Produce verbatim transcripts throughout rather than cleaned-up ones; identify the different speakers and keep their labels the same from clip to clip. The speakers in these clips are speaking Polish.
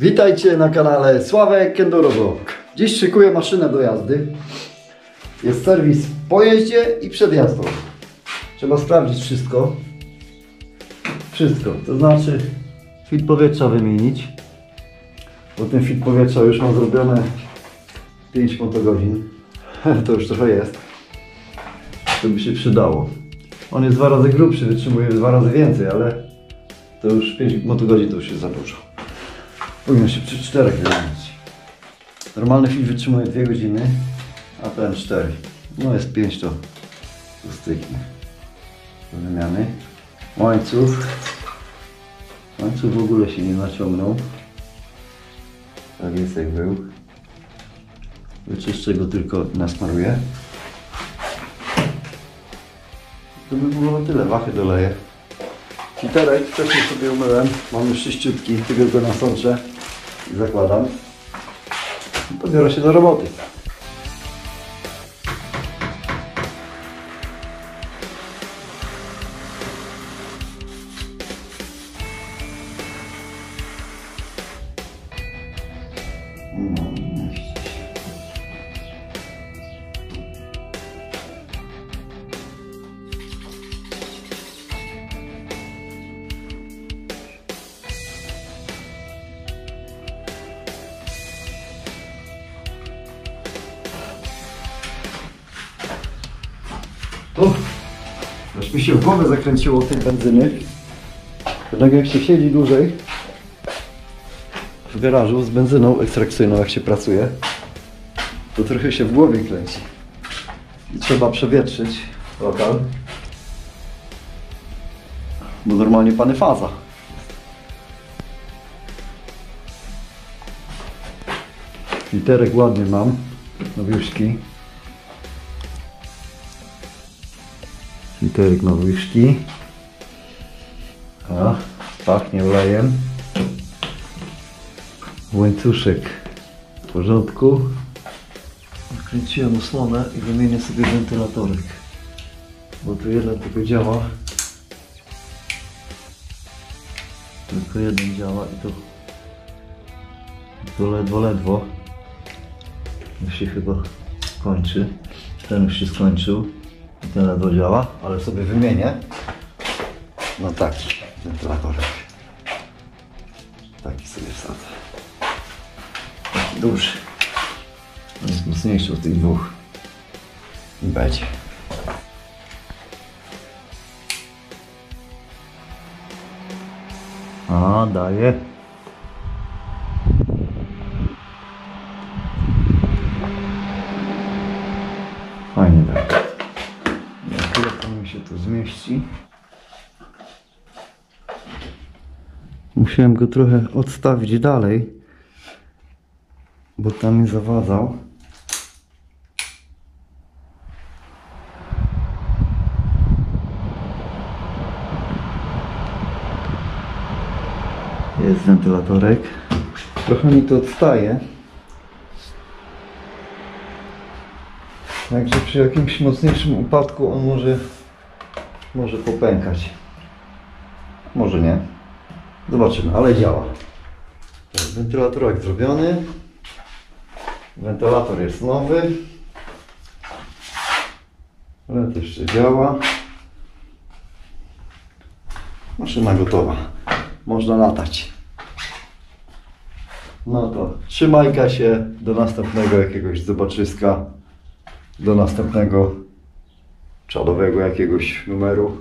Speaker 1: Witajcie na kanale Sławek Enduro Vlog. Dziś szykuję maszynę do jazdy. Jest serwis po jeździe i przed jazdą. Trzeba sprawdzić wszystko. Wszystko, to znaczy filtr powietrza wymienić. Bo ten filtr powietrza już mam zrobione pięć motogodzin. To już trochę jest. To by się przydało. On jest dwa razy grubszy, wytrzymuje dwa razy więcej, ale to już pięć motogodzin to już jest za dużo. Powinno się przy czterech wymienić. Normalny filtr wytrzymuje dwie godziny, a ten cztery. No jest pięć, to, to styknie. Do wymiany. Łańcuch. Łańcuch w ogóle się nie naciągnął. Tak jest jak był. Wyczyszczę go, tylko nasmaruję. To by było tyle, wachy doleję. Filterek wcześniej sobie umyłem, mam już czyściutki, tylko go nasączę i zakładam. I pobiorę się do roboty. No, to aż mi się w głowę zakręciło tej benzyny. Jednak jak się siedzi dłużej w garażu z benzyną ekstrakcyjną, jak się pracuje, to trochę się w głowie kręci. I trzeba przewietrzyć lokal, bo normalnie pany faza. Filterek ładnie mam, nowiuszki. Filterek nowiuszki. A, pachnie olejem. Łańcuszek w porządku. Wkręciłem osłonę i wymienię sobie wentylatorek, bo tu jeden tylko działa. Tylko jeden działa i to, to ledwo, ledwo. Już się chyba kończy. Ten już się skończył. I ten ledwo działa, ale sobie wymienię. No taki wentylatorek. Taki sobie wsadzę. Taki duży. On jest mocniejszy od tych dwóch. I będzie. A, daje. Fajnie daje. Akurat to mi się tu zmieści. Musiałem go trochę odstawić dalej, bo tam mi zawadzał. Jest wentylatorek. Trochę mi to odstaje. Także przy jakimś mocniejszym upadku on może, może popękać. Może nie. Zobaczymy, ale działa. Wentylatorek zrobiony. Wentylator jest nowy. Ale to jeszcze działa. Maszyna gotowa. Można latać. No to trzymajka się do następnego jakiegoś zobaczyska. Do następnego czadowego jakiegoś numeru.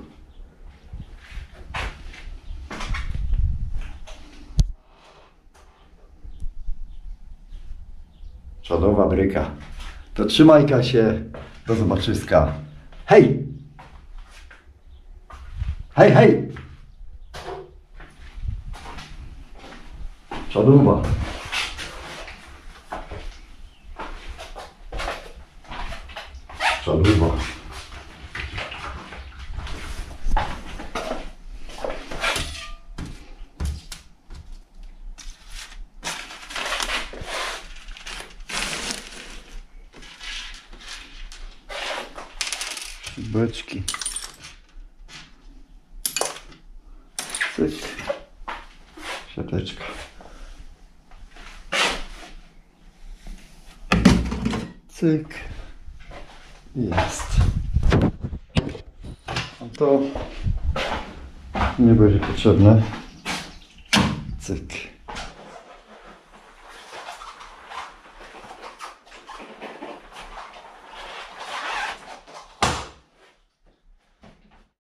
Speaker 1: Czadowa bryka. To trzymajka się. Do zobaczyska. Hej! Hej, hej! Czadowa. Czadowa. Beczki. Cyk. Siateczka. Cyk. Jest. A to nie będzie potrzebne. Cyk.